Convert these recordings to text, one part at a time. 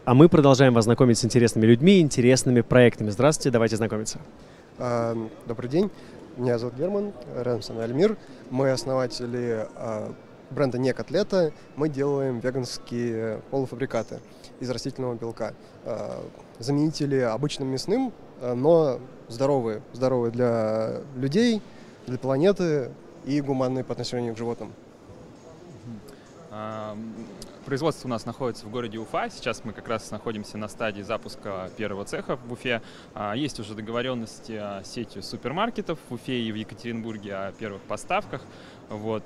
А мы продолжаем вас знакомить с интересными людьми, интересными проектами. Здравствуйте, давайте знакомиться. Добрый день, меня зовут Герман, рядом со мной Альмир. Мы основатели бренда «Не котлета». Мы делаем веганские полуфабрикаты из растительного белка. Заменители обычным мясным, но здоровые. Здоровые для людей, для планеты и гуманные по отношению к животным. Производство у нас находится в городе Уфа. Сейчас мы как раз находимся на стадии запуска первого цеха в Уфе. Есть уже договоренности с сетью супермаркетов в Уфе и в Екатеринбурге о первых поставках. Вот.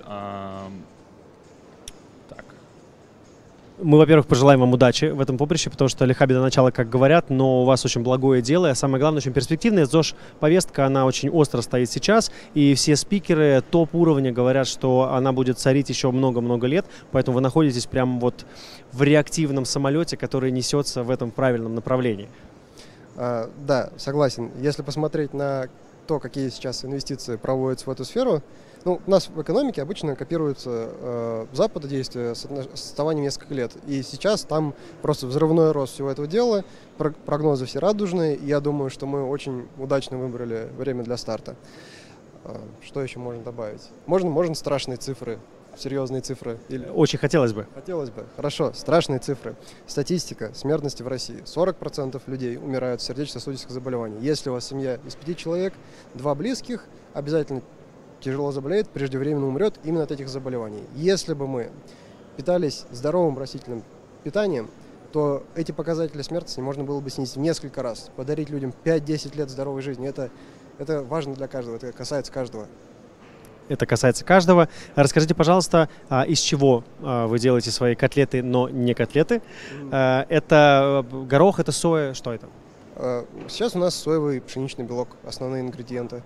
Так. Мы, во-первых, пожелаем вам удачи в этом поприще, потому что лиха беда начала, как говорят, но у вас очень благое дело, а самое главное, очень перспективная. ЗОЖ-повестка, она очень остро стоит сейчас, и все спикеры топ-уровня говорят, что она будет царить еще много-много лет, поэтому вы находитесь прямо вот в реактивном самолете, который несется в этом правильном направлении. Да, согласен. Если посмотреть на то, какие сейчас инвестиции проводятся в эту сферу, у нас в экономике обычно копируется Запада действия с отставанием нескольких лет. И сейчас там просто взрывной рост всего этого дела, прогнозы все радужные. И я думаю, что мы очень удачно выбрали время для старта. Что еще можно добавить? Можно страшные цифры, серьезные цифры. Очень хотелось бы. Хотелось бы. Хорошо, страшные цифры. Статистика смертности в России. 40% людей умирают от сердечно-сосудистых заболеваний. Если у вас семья из 5 человек, 2 близких, обязательно тяжело заболеет, преждевременно умрет именно от этих заболеваний. Если бы мы питались здоровым растительным питанием, то эти показатели смертности можно было бы снизить в несколько раз. Подарить людям 5-10 лет здоровой жизни. Это важно для каждого, это касается каждого. Это касается каждого. Расскажите, пожалуйста, из чего вы делаете свои котлеты, но не котлеты? Это горох, это соя, что это? Сейчас у нас соевый пшеничный белок, основные ингредиенты.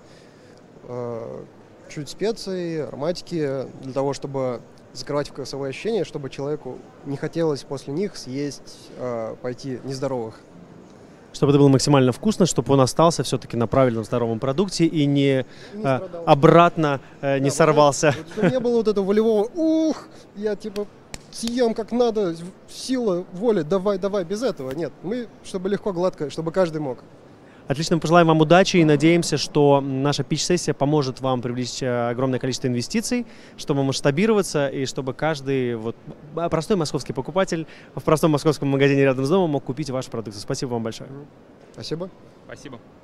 Чуть специй, ароматики, для того, чтобы закрывать вкусовые ощущения, чтобы человеку не хотелось после них съесть, пойти нездоровых. Чтобы это было максимально вкусно, чтобы он остался все-таки на правильном здоровом продукте и не обратно не сорвался. Чтобы не было вот этого волевого я съем как надо, сила, воля, давай, без этого. Нет, мы, чтобы легко, гладко, чтобы каждый мог. Отлично, мы пожелаем вам удачи и надеемся, что наша питч-сессия поможет вам привлечь огромное количество инвестиций, чтобы масштабироваться и чтобы каждый простой московский покупатель в простом московском магазине рядом с домом мог купить вашу продукцию. Спасибо вам большое. Спасибо. Спасибо.